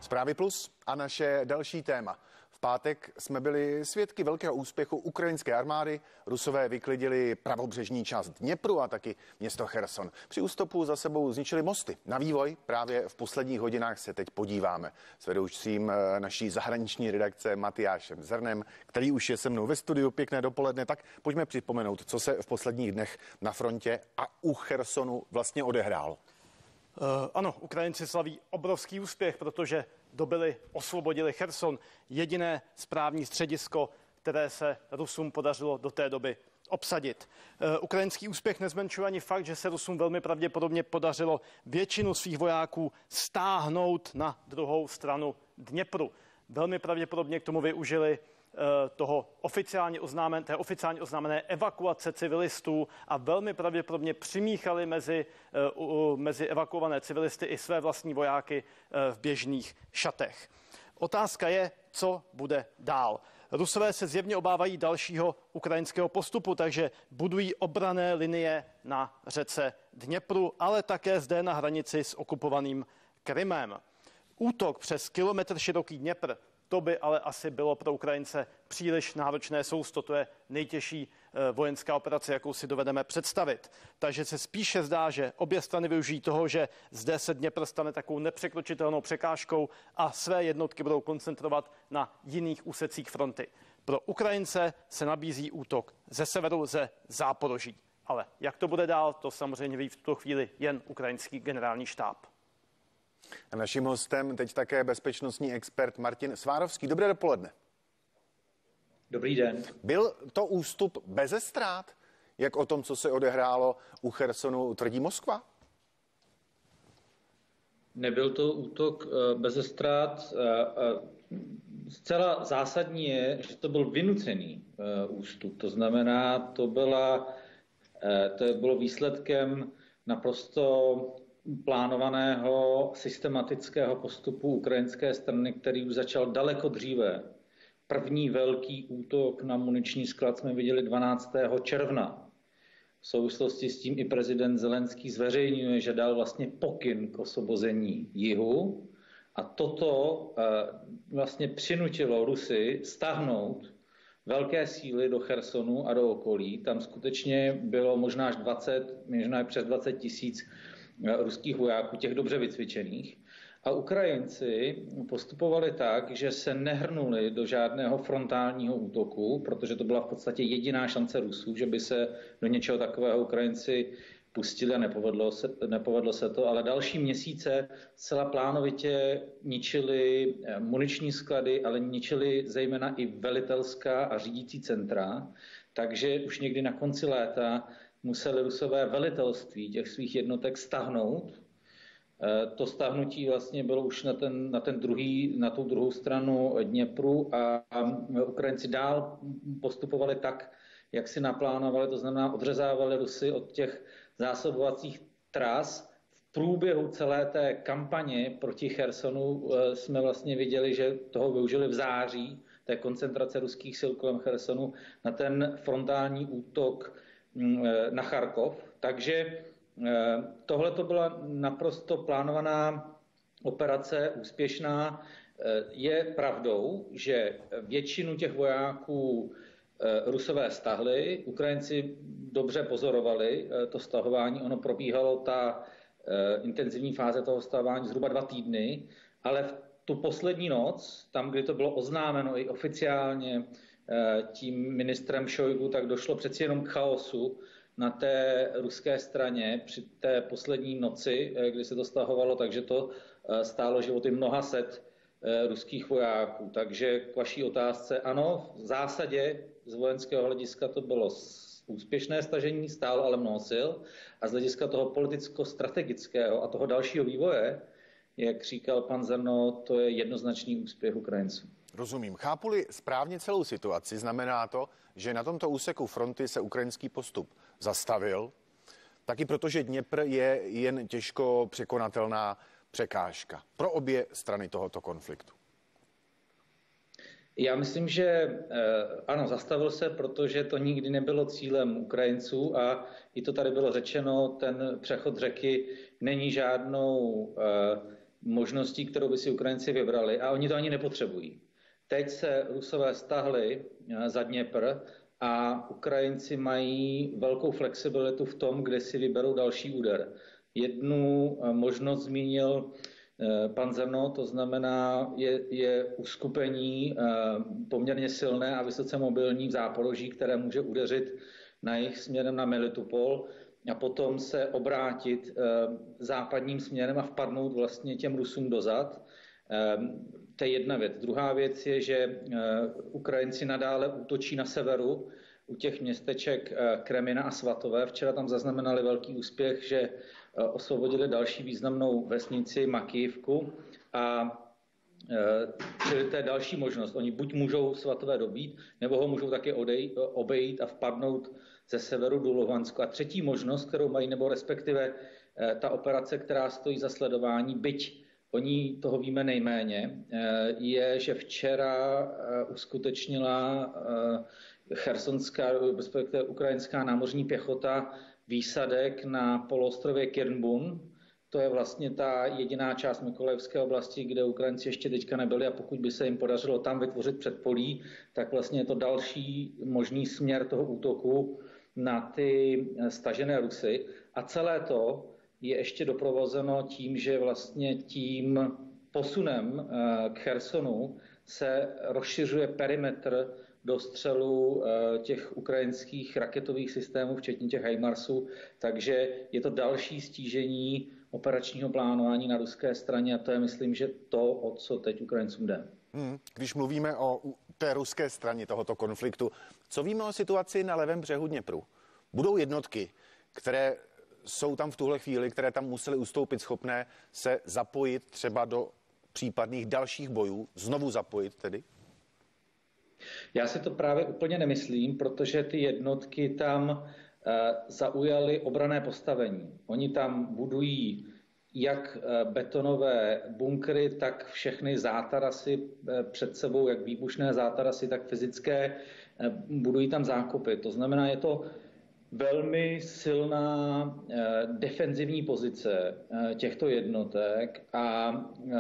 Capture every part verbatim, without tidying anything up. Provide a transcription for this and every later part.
Zprávy plus a naše další téma. V pátek jsme byli svědky velkého úspěchu ukrajinské armády. Rusové vyklidili pravobřežní část Dněpru a taky město Cherson. Při ústupu za sebou zničili mosty. Na vývoj právě v posledních hodinách se teď podíváme s vedoucím naší zahraniční redakce Matyášem Zrnem, který už je se mnou ve studiu. Pěkné dopoledne. Tak pojďme připomenout, co se v posledních dnech na frontě a u Chersonu vlastně odehrálo. Uh, ano, Ukrajinci slaví obrovský úspěch, protože dobili, osvobodili Cherson, jediné správní středisko, které se Rusům podařilo do té doby obsadit. Uh, ukrajinský úspěch nezmenšuje ani fakt, že se Rusům velmi pravděpodobně podařilo většinu svých vojáků stáhnout na druhou stranu Dněpru. Velmi pravděpodobně k tomu využili toho oficiálně oznámené, té oficiálně oznámené evakuace civilistů a velmi pravděpodobně přimíchali mezi, mezi evakuované civilisty i své vlastní vojáky v běžných šatech. Otázka je, co bude dál. Rusové se zjevně obávají dalšího ukrajinského postupu, takže budují obranné linie na řece Dněpru, ale také zde na hranici s okupovaným Krymem. Útok přes kilometr široký Dněpr, to by ale asi bylo pro Ukrajince příliš náročné sousto. To je nejtěžší vojenská operace, jakou si dovedeme představit. Takže se spíše zdá, že obě strany využijí toho, že zde se Dněpr stane takovou nepřekročitelnou překážkou a své jednotky budou koncentrovat na jiných úsecích fronty. Pro Ukrajince se nabízí útok ze severu, ze Záporoží. Ale jak to bude dál, to samozřejmě ví v tuto chvíli jen ukrajinský generální štáb. A naším hostem teď také bezpečnostní expert Martin Svárovský. Dobré dopoledne. Dobrý den. Byl to ústup beze ztrát? Jak o tom, co se odehrálo u Chersonu, tvrdí Moskva? Nebyl to útok beze ztrát. Zcela zásadní je, že to byl vynucený ústup. To znamená, to, byla, to bylo výsledkem naprosto plánovaného systematického postupu ukrajinské strany, který už začal daleko dříve. První velký útok na muniční sklad jsme viděli dvanáctého června. V souvislosti s tím i prezident Zelenský zveřejňuje, že dal vlastně pokyn k osvobození jihu a toto vlastně přinutilo Rusy stáhnout velké síly do Chersonu a do okolí. Tam skutečně bylo možná až dvacet, možná přes dvacet tisíc ruských vojáků, těch dobře vycvičených. A Ukrajinci postupovali tak, že se nehrnuli do žádného frontálního útoku, protože to byla v podstatě jediná šance Rusů, že by se do něčeho takového Ukrajinci pustili a nepovedlo se, nepovedlo se to. Ale další měsíce zcela plánovitě ničili muniční sklady, ale ničili zejména i velitelská a řídící centra. Takže už někdy na konci léta museli Rusové velitelství těch svých jednotek stáhnout. To stáhnutí vlastně bylo už na, ten, na, ten druhý, na tu druhou stranu Dněpru a Ukrajinci dál postupovali tak, jak si naplánovali, to znamená odřezávali Rusy od těch zásobovacích tras. V průběhu celé té kampaně proti Chersonu jsme vlastně viděli, že toho využili v září, té koncentrace ruských sil kolem Chersonu, na ten frontální útok na Charkov. Takže tohle to byla naprosto plánovaná operace, úspěšná. Je pravdou, že většinu těch vojáků Rusové stahli, Ukrajinci dobře pozorovali to stahování, ono probíhalo ta intenzivní fáze toho stahování zhruba dva týdny, ale v tu poslední noc, tam, kdy to bylo oznámeno i oficiálně tím ministrem Šojgu, tak došlo přeci jenom k chaosu na té ruské straně při té poslední noci, kdy se to stahovalo, takže to stálo životy mnoha set ruských vojáků. Takže k vaší otázce, ano, v zásadě z vojenského hlediska to bylo úspěšné stažení, stálo ale mnoho sil a z hlediska toho politicko-strategického a toho dalšího vývoje, jak říkal pan Zrno, to je jednoznačný úspěch Ukrajinců. Rozumím. Chápu-li správně celou situaci, znamená to, že na tomto úseku fronty se ukrajinský postup zastavil, taky protože Dněpr je jen těžko překonatelná překážka pro obě strany tohoto konfliktu. Já myslím, že ano, zastavil se, protože to nikdy nebylo cílem Ukrajinců a i to tady bylo řečeno, ten přechod řeky není žádnou možností, kterou by si Ukrajinci vybrali, a oni to ani nepotřebují. Teď se Rusové stáhli za Dněpr a Ukrajinci mají velkou flexibilitu v tom, kde si vyberou další úder. Jednu možnost zmínil pan Zrno, to znamená, je, je uskupení poměrně silné a vysoce mobilní v Záporoží, které může udeřit na jejich směrem na Melitopol a potom se obrátit západním směrem a vpadnout vlastně těm Rusům dozad. To je jedna věc. Druhá věc je, že Ukrajinci nadále útočí na severu u těch městeček Kremina a Svatové. Včera tam zaznamenali velký úspěch, že osvobodili další významnou vesnici Makijivku a čili to je další možnost. Oni buď můžou Svatové dobít, nebo ho můžou také odejít, obejít a vpadnout ze severu do Luhansku. A třetí možnost, kterou mají, nebo respektive ta operace, která stojí za sledování, byť oni toho víme nejméně, je, že včera uskutečnila chersonská, respektive ukrajinská námořní pěchota výsadek na poloostrově Kirnbun. To je vlastně ta jediná část Mykolajivské oblasti, kde Ukrajinci ještě teďka nebyli, a pokud by se jim podařilo tam vytvořit předpolí, tak vlastně je to další možný směr toho útoku na ty stažené Rusy. A celé to je ještě doprovozeno tím, že vlastně tím posunem k Chersonu se rozšiřuje perimetr do střelu těch ukrajinských raketových systémů, včetně těch HIMARSů, takže je to další stížení operačního plánování na ruské straně a to je, myslím, že to, o co teď Ukrajincům jde. Hmm, když mluvíme o té ruské straně tohoto konfliktu, co víme o situaci na levém břehu Dněpru? Budou jednotky, které jsou tam v tuhle chvíli, které tam musely ustoupit, schopné se zapojit třeba do případných dalších bojů, znovu zapojit tedy? Já si to právě úplně nemyslím, protože ty jednotky tam zaujali obranné postavení. Oni tam budují jak betonové bunkry, tak všechny zátarasy před sebou, jak výbušné zátarasy, tak fyzické, budují tam zákopy. To znamená, je to velmi silná defenzivní pozice těchto jednotek a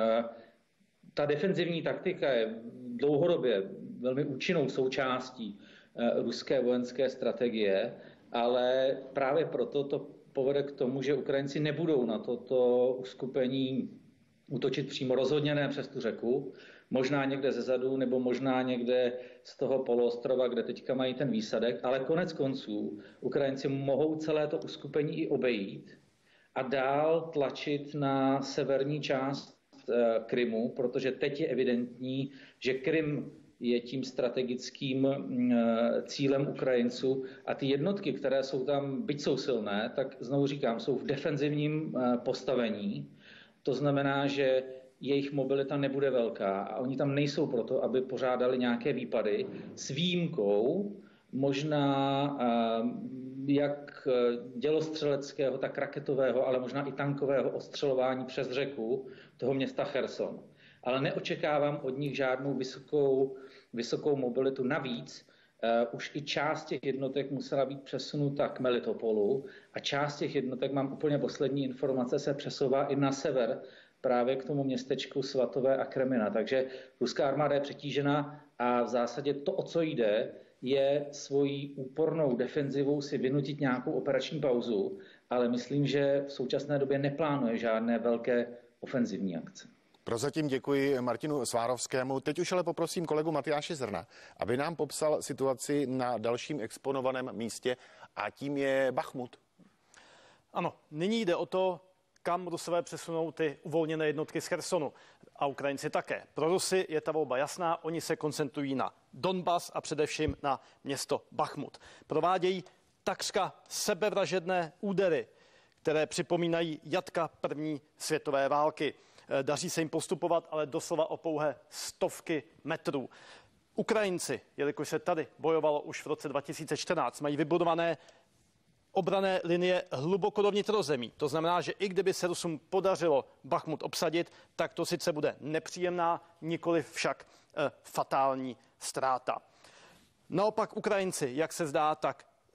ta defenzivní taktika je dlouhodobě velmi účinnou součástí ruské vojenské strategie, ale právě proto to povede k tomu, že Ukrajinci nebudou na toto uskupení útočit přímo, rozhodně ne přes tu řeku, možná někde zezadu nebo možná někde z toho poloostrova, kde teďka mají ten výsadek, ale konec konců Ukrajinci mohou celé to uskupení i obejít a dál tlačit na severní část Krymu, protože teď je evidentní, že Krym je tím strategickým cílem Ukrajinců a ty jednotky, které jsou tam, byť jsou silné, tak znovu říkám, jsou v defenzivním postavení. To znamená, že jejich mobilita nebude velká a oni tam nejsou proto, aby pořádali nějaké výpady s výjimkou možná jak dělostřeleckého, tak raketového, ale možná i tankového ostřelování přes řeku toho města Cherson. Ale neočekávám od nich žádnou vysokou, vysokou mobilitu. Navíc uh, už i část těch jednotek musela být přesunuta k Melitopolu a část těch jednotek, mám úplně poslední informace, se přesouvá i na sever, právě k tomu městečku Svatové a Kremina. Takže ruská armáda je přetížena a v zásadě to, o co jde, je svojí úpornou defenzivou si vynutit nějakou operační pauzu, ale myslím, že v současné době neplánuje žádné velké ofenzivní akce. Prozatím děkuji Martinu Svárovskému. Teď už ale poprosím kolegu Matyáše Zrna, aby nám popsal situaci na dalším exponovaném místě a tím je Bachmut. Ano, nyní jde o to, kam Rusové přesunou ty uvolněné jednotky z Chersonu a Ukrajinci také. Pro Rusy je ta volba jasná, oni se koncentrují na Donbas a především na město Bachmut. Provádějí takřka sebevražedné údery, které připomínají jatka první světové války. Daří se jim postupovat, ale doslova o pouhé stovky metrů. Ukrajinci, jelikož se tady bojovalo už v roce dva tisíce čtrnáct, mají vybudované obranné linie hluboko do vnitrozemí. To znamená, že i kdyby se Rusům podařilo Bachmut obsadit, tak to sice bude nepříjemná, nikoli však e, fatální ztráta. Naopak Ukrajinci, jak se zdá, tak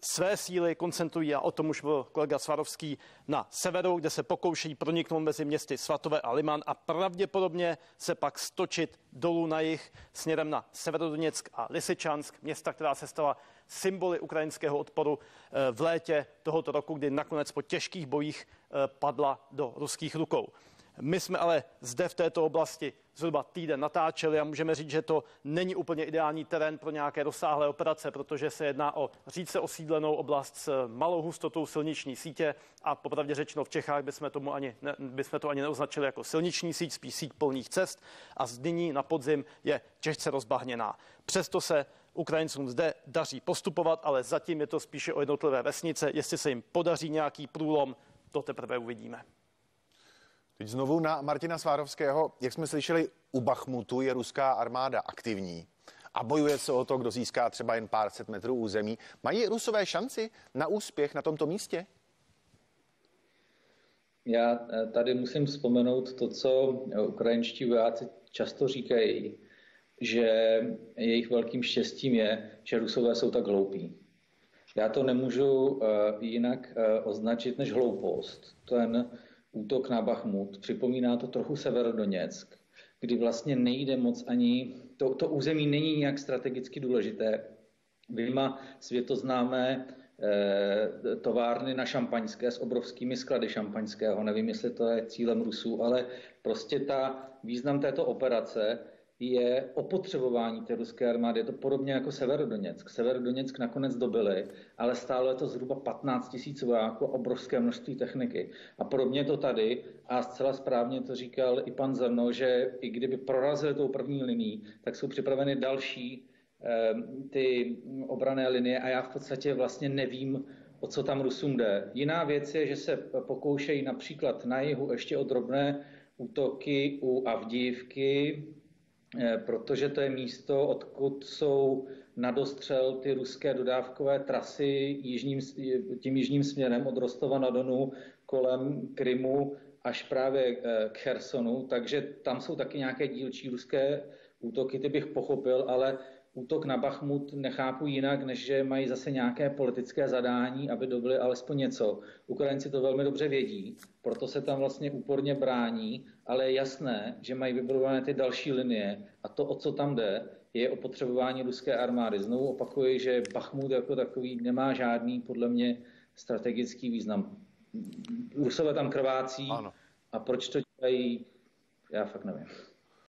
své síly koncentrují, a o tom už byl kolega Svarovský, na severu, kde se pokouší proniknout mezi městy Svatové a Liman a pravděpodobně se pak stočit dolů na jih směrem na Severodoněck a Lysyčansk, města, která se stala symboly ukrajinského odporu v létě tohoto roku, kdy nakonec po těžkých bojích padla do ruských rukou. My jsme ale zde v této oblasti zhruba týden natáčeli a můžeme říct, že to není úplně ideální terén pro nějaké rozsáhlé operace, protože se jedná o řídce osídlenou oblast s malou hustotou silniční sítě a popravdě řečeno v Čechách bychom, tomu ani, ne, bychom to ani neoznačili jako silniční síť, spíš síť polních cest a z nyní na podzim je těžce rozbahněná. Přesto se Ukrajincům zde daří postupovat, ale zatím je to spíše o jednotlivé vesnice. Jestli se jim podaří nějaký průlom, to teprve uvidíme. Teď znovu na Martina Svárovského. Jak jsme slyšeli, u Bachmutu je ruská armáda aktivní a bojuje se o to, kdo získá třeba jen pár set metrů území. Mají Rusové šanci na úspěch na tomto místě? Já tady musím vzpomenout to, co ukrajinští vojáci často říkají, že jejich velkým štěstím je, že Rusové jsou tak hloupí. Já to nemůžu jinak označit než hloupost. Ten útok na Bachmut připomíná to trochu Severodoněck, kdy vlastně nejde moc ani, to, to území není nějak strategicky důležité. Vyjma světoznámé eh, továrny na šampaňské s obrovskými sklady šampaňského, nevím, jestli to je cílem Rusů, ale prostě ta význam této operace je opotřebování té ruské armády. Je to podobně jako Severodoněck. Severodoněck nakonec dobili, ale stálo je to zhruba patnáct tisíc vojáků a obrovské množství techniky. A podobně to tady, a zcela správně to říkal i pan Zrno, že i kdyby prorazili tou první linií, tak jsou připraveny další eh, ty obranné linie a já v podstatě vlastně nevím, o co tam Rusům jde. Jiná věc je, že se pokoušejí například na jihu ještě o drobné útoky u Avdijivky, protože to je místo, odkud jsou na dostřel ty ruské dodávkové trasy jižním, tím jižním směrem od Rostova na Donu kolem Krymu až právě k Chersonu, takže tam jsou taky nějaké dílčí ruské útoky, ty bych pochopil, ale útok na Bachmut nechápu jinak, než že mají zase nějaké politické zadání, aby dobili alespoň něco. Ukrajinci to velmi dobře vědí, proto se tam vlastně úporně brání, ale je jasné, že mají vybudované ty další linie a to, o co tam jde, je o potřebování ruské armády. Znovu opakuji, že Bachmut jako takový nemá žádný, podle mě, strategický význam. Rusové tam krvácí. Ano. A proč to dělají, já fakt nevím.